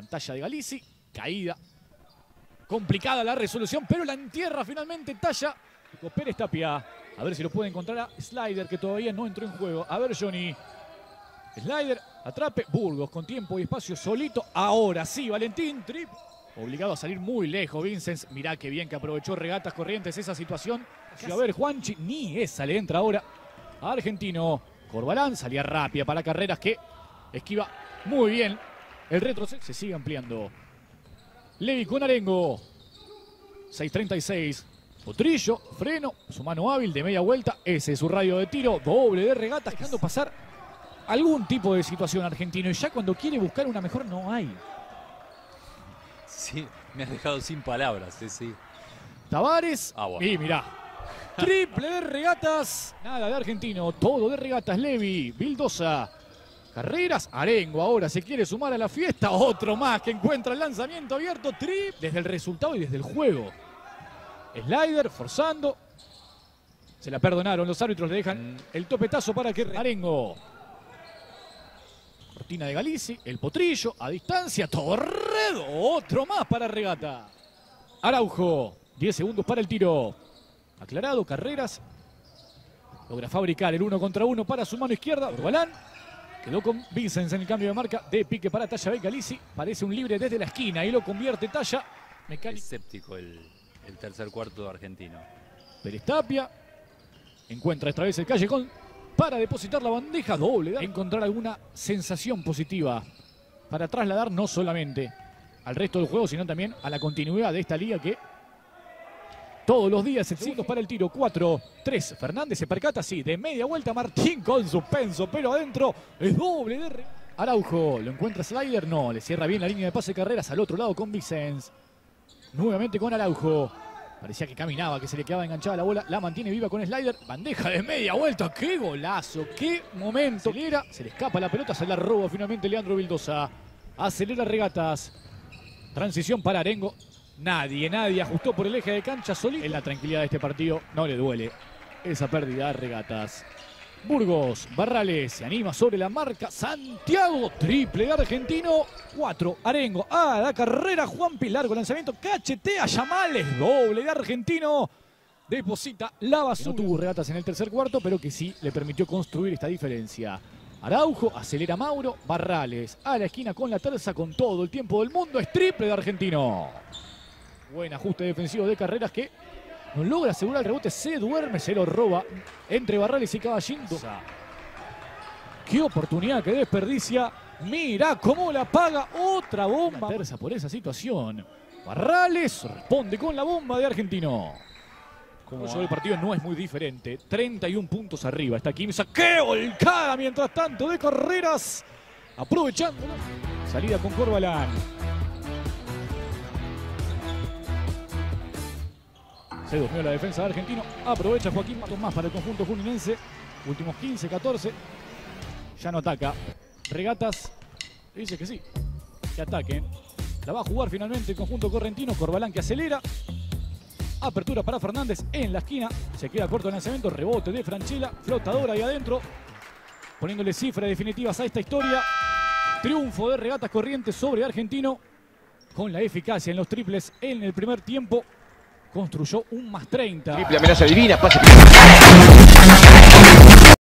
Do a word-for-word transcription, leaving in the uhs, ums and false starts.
Talla de Galizzi, caída. Complicada la resolución, pero la entierra finalmente Talla. Pérez Tapia. A ver si lo puede encontrar a Slider, que todavía no entró en juego. A ver, Johnny. Slider, atrape. Burgos con tiempo y espacio solito. Ahora sí, Valentín. Trip. Obligado a salir muy lejos, Vincent. Mirá qué bien que aprovechó Regatas Corrientes esa situación. A ver, Juanchi, ni esa le entra ahora a Argentino. Corbalán salía rápida para Carreras, que esquiva muy bien. El retroceso se sigue ampliando. Levi con Arengo. seis treinta y seis. Potrillo, freno, su mano hábil de media vuelta. Ese es su radio de tiro. Doble de Regatas, dejando pasar algún tipo de situación Argentino. Y ya cuando quiere buscar una mejor, no hay. Sí, me has dejado sin palabras, sí, sí. Tavares. Ah, bueno. Y mirá. Triple de Regatas. Nada de Argentino. Todo de Regatas. Levi, Vildosa. Carreras. Arengo ahora se quiere sumar a la fiesta. Otro más que encuentra el lanzamiento abierto. Trip. Desde el resultado y desde el juego. Slider forzando. Se la perdonaron. Los árbitros le dejan mm. el topetazo para que Arengo. Cortina de Galizzi. El Potrillo a distancia. Torredo. Otro más para Regata. Araujo. diez segundos para el tiro. Aclarado. Carreras. Logra fabricar el uno contra uno para su mano izquierda. Corbalán. Quedó con Vicens en el cambio de marca. De pique para Talla de Galizzi. Parece un libre desde la esquina. Y lo convierte Talla. Mecánico. Escéptico el... el tercer cuarto de Argentino. Pérez Tapia encuentra esta vez el callejón para depositar la bandeja doble. Encontrar alguna sensación positiva para trasladar no solamente al resto del juego, sino también a la continuidad de esta liga que todos los días se exige para el tiro. cuatro tres. Fernández se percata, sí, de media vuelta. Martín con suspenso, pero adentro es doble de Araujo. ¿Lo encuentra Slider? No, le cierra bien la línea de pase Carreras al otro lado con Vicens. Nuevamente con Araujo. Parecía que caminaba, que se le quedaba enganchada la bola. La mantiene viva con Slider. Bandeja de media vuelta. ¡Qué golazo! ¡Qué momento! Acelera, se le escapa la pelota, se la roba finalmente Leandro Vildosa. Acelera Regatas. Transición para Arengo. Nadie, nadie ajustó por el eje de cancha solito. En la tranquilidad de este partido no le duele esa pérdida a Regatas. Burgos, Barrales se anima sobre la marca. Santiago, triple de Argentino. cuatro, Arengo. Ah, la carrera. Juan Pilar con lanzamiento. Cachetea Yamales. Doble de Argentino. Deposita la basura. No tuvo Regatas en el tercer cuarto, pero que sí le permitió construir esta diferencia. Araujo, acelera Mauro. Barrales a la esquina con la terza con todo el tiempo del mundo. Es triple de Argentino. Buen ajuste defensivo de Carreras que no logra asegurar el rebote, se duerme, se lo roba entre Barrales y Caballín. Qué oportunidad que desperdicia. Mirá cómo la paga. Otra bomba. Terza por esa situación. Barrales responde con la bomba de Argentino. Como el partido no es muy diferente. treinta y un puntos arriba. Está Quimsa. ¡Qué volcada! Mientras tanto de Carreras. Aprovechando. Salida con Corbalán. Se durmió la defensa de Argentino. Aprovecha Joaquín Matos más para el conjunto juninense. Últimos quince, catorce. Ya no ataca. Regatas dice que sí, que ataquen. La va a jugar finalmente el conjunto correntino. Corbalán que acelera. Apertura para Fernández en la esquina. Se queda corto el lanzamiento. Rebote de Franchella. Flotadora ahí adentro. Poniéndole cifras definitivas a esta historia. Triunfo de Regatas Corrientes sobre Argentino. Con la eficacia en los triples en el primer tiempo. Construyó un más treinta. Triple amenaza divina, pase.